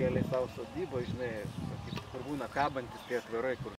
realiai savo sodybą, žinai, kur būna kabantis tie atvirai, kur